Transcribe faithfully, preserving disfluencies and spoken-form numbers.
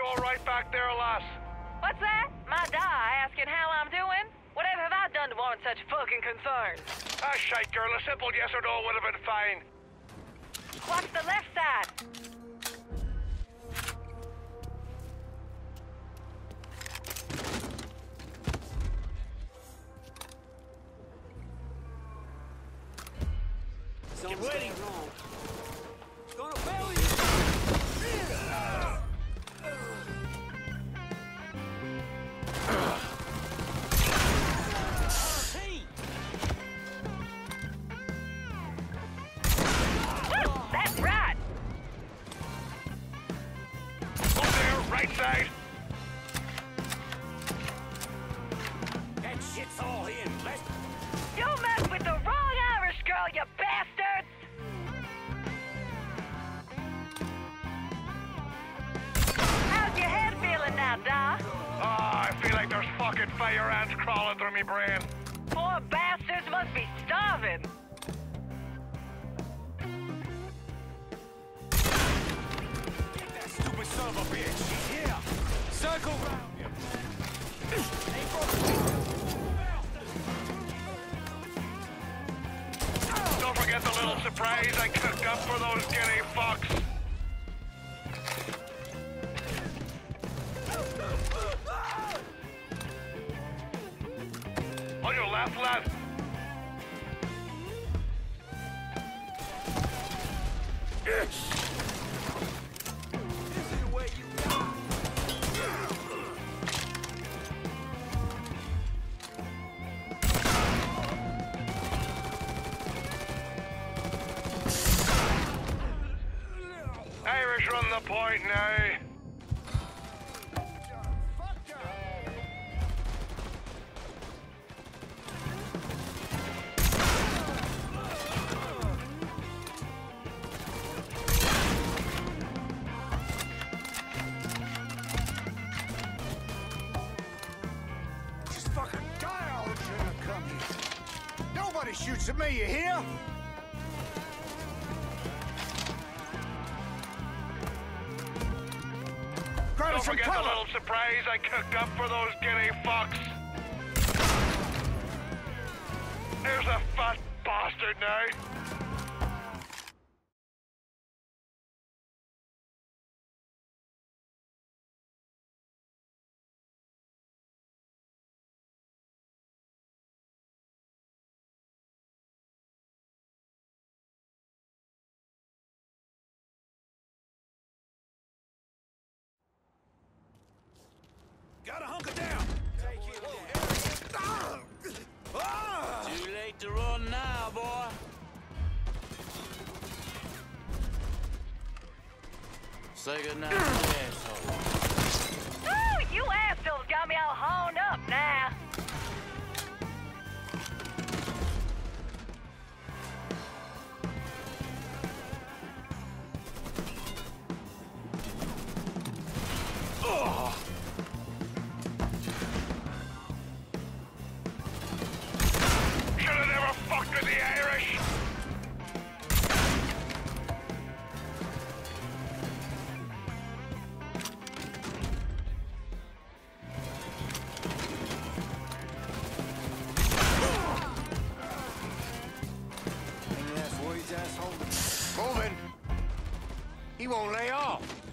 all right back there, lass? What's that? My die asking how I'm doing? Whatever have I done to warrant such fucking concern? Ah, shite, girl. A simple yes or no would have been fine. What's the left side? Get ready. Gonna fail you. That's right. Up there, right side. That shit's all in. Let's... You messed with the wrong Irish girl, you bastards! How's your head feeling now, Da? Ah, I feel like there's fucking fire ants crawling through me brain. Poor bastards must be starving. Get that stupid son of a bitch. Yeah. Circle round him. Don't forget the little surprise I cooked up for those guinea fucks. On your left, lad. This is the way you go. Irish run the point now. Just fucking die all shouldn't have come here. Nobody shoots at me, you hear? Grab Don't some forget the cover. little surprise I cooked up for those guinea fucks. There's a fat bastard now. Gotta hunker down. Take it down. Ah! Too late to run now, boy. Say goodnight to the asshole. Ooh, you assholes got me all honed up now. Ugh. Should have never fucked with the Irish. Any ass words, asshole? Moving. He won't lay off.